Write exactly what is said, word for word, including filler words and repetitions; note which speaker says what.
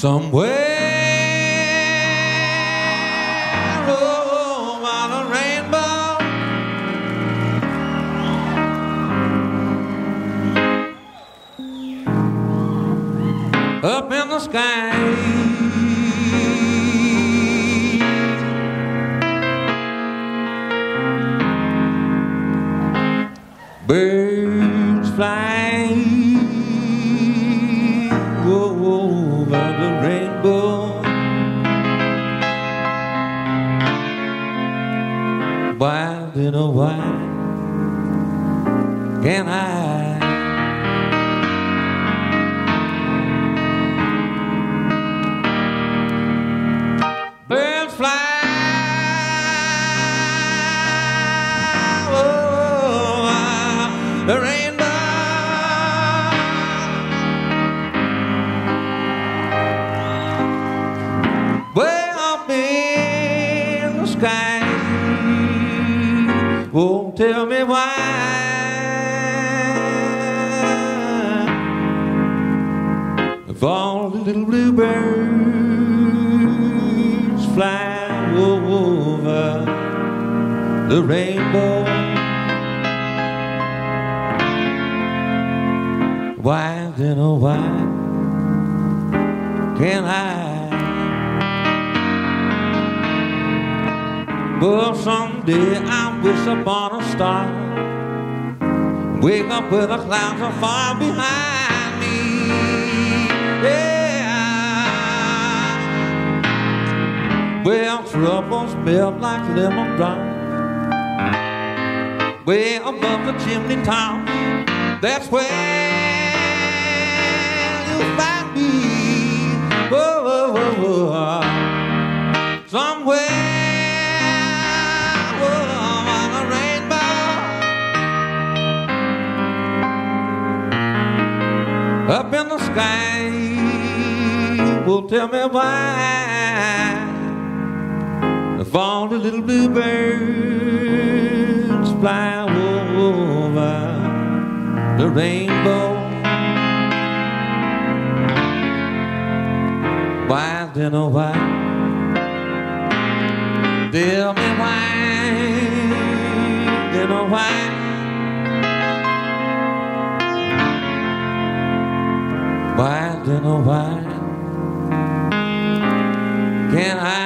Speaker 1: Somewhere over the rainbow, up in the sky, birds flying over the rainbow. Why, you know why can I? Birds fly over the rainbow. Way up in the sky. Oh, tell me why. If all the little bluebirds fly over the rainbow, why, then, oh, why can't I? Well, someday I wish upon a star, wake up where the clouds are far behind me. Yeah. Well, troubles melt like lemon drops way above the chimney top. That's where you'll find me. Whoa, whoa, whoa, whoa. Somewhere up in the sky. Well, tell me why, if all the little bluebirds fly over the rainbow, why, then, oh, why? Tell me why, then, oh, why? Why, then, oh, why can't I?